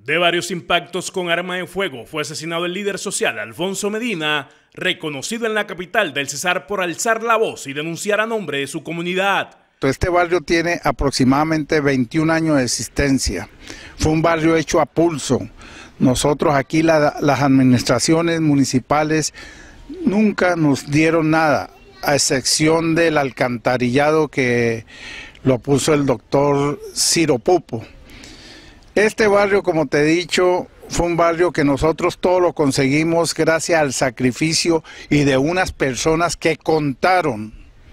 De varios impactos con arma de fuego fue asesinado el líder social Alfonso Medina, reconocido en la capital del Cesar por alzar la voz y denunciar a nombre de su comunidad. Este barrio tiene aproximadamente 21 años de existencia. Fue un barrio hecho a pulso. Nosotros aquí, las administraciones municipales, nunca nos dieron nada, a excepción del alcantarillado que lo puso el doctor Ciro Pupo. Este barrio, como te he dicho, fue un barrio que nosotros todo lo conseguimos gracias al sacrificio y de unas personas que contaron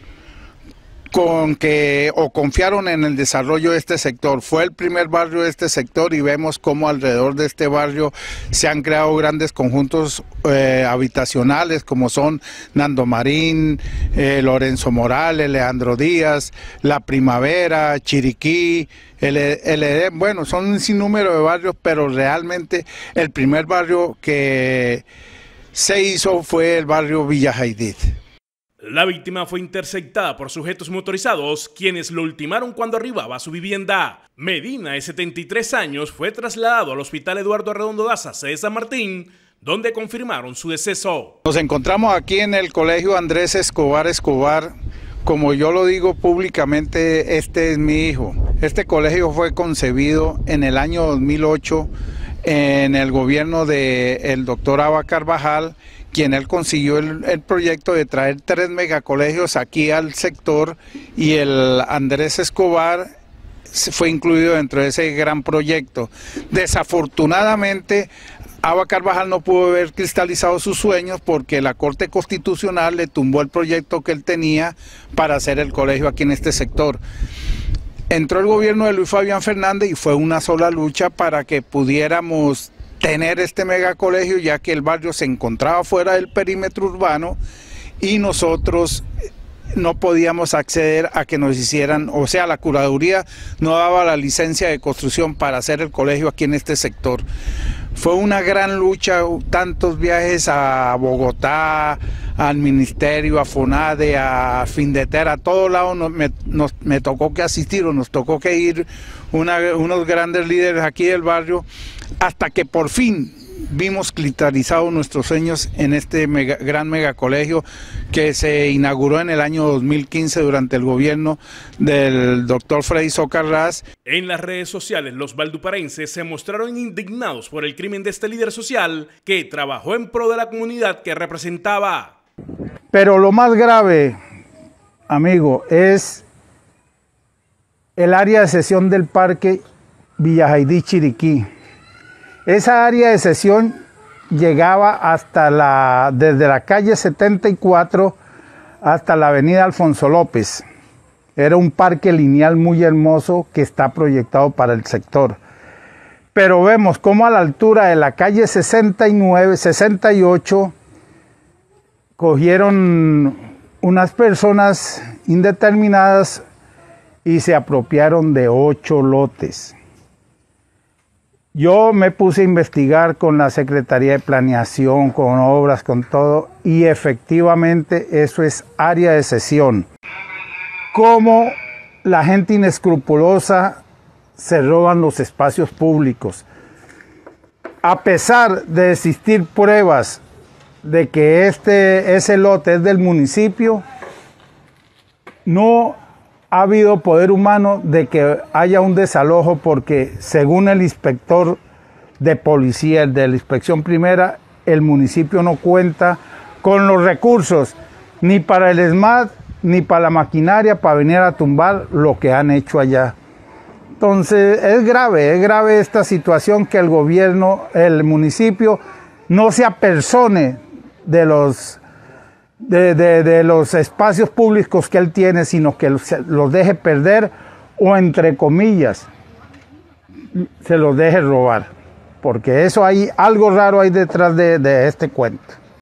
confiaron en el desarrollo de este sector. Fue el primer barrio de este sector y vemos cómo alrededor de este barrio se han creado grandes conjuntos habitacionales como son Nando Marín, Lorenzo Morales, Leandro Díaz, La Primavera, Chiriquí, el Edén. Bueno, son un sinnúmero de barrios, pero realmente el primer barrio que se hizo fue el barrio Villa Jaidit. La víctima fue interceptada por sujetos motorizados, quienes lo ultimaron cuando arribaba a su vivienda. Medina, de 73 años, fue trasladado al Hospital Eduardo Arredondo Daza, sede San Martín, donde confirmaron su deceso. Nos encontramos aquí en el Colegio Andrés Escobar Escobar. Como yo lo digo públicamente, este es mi hijo. Este colegio fue concebido en el año 2008 en el gobierno del doctor Aba Carvajal, quien él consiguió el proyecto de traer 3 megacolegios aquí al sector, y el Andrés Escobar fue incluido dentro de ese gran proyecto. Desafortunadamente, Aba Carvajal no pudo haber cristalizado sus sueños porque la Corte Constitucional le tumbó el proyecto que él tenía para hacer el colegio aquí en este sector. Entró el gobierno de Luis Fabián Fernández y fue una sola lucha para que pudiéramos tener este megacolegio, ya que el barrio se encontraba fuera del perímetro urbano y nosotros no podíamos acceder a que nos hicieran, o sea, la curaduría no daba la licencia de construcción para hacer el colegio aquí en este sector. Fue una gran lucha, tantos viajes a Bogotá, al Ministerio, a FONADE, a Findeter, a todos lados me tocó que asistir, o nos tocó que ir unos grandes líderes aquí del barrio, hasta que por fin vimos cristalizados nuestros sueños en este gran megacolegio que se inauguró en el año 2015 durante el gobierno del doctor Freddy Socarrás. En las redes sociales, los valduparenses se mostraron indignados por el crimen de este líder social que trabajó en pro de la comunidad que representaba. Pero lo más grave, amigo, es el área de sesión del parque Villa Jaidit Chiriquí. Esa área de sesión llegaba desde la calle 74 hasta la avenida Alfonso López. Era un parque lineal muy hermoso que está proyectado para el sector. Pero vemos cómo a la altura de la calle 69, 68, cogieron unas personas indeterminadas y se apropiaron de 8 lotes. Yo me puse a investigar con la Secretaría de Planeación, con obras, con todo, y efectivamente eso es área de sesión. Cómo la gente inescrupulosa se roban los espacios públicos. A pesar de existir pruebas de que ese lote es del municipio, no ha habido poder humano de que haya un desalojo, porque según el inspector de policía, el de la inspección primera, el municipio no cuenta con los recursos ni para el ESMAD ni para la maquinaria para venir a tumbar lo que han hecho allá. Entonces es grave esta situación, que el gobierno, el municipio no se apersone de los espacios públicos que él tiene, sino que los deje perder, o entre comillas se los deje robar, porque eso hay algo raro ahí detrás de este cuento.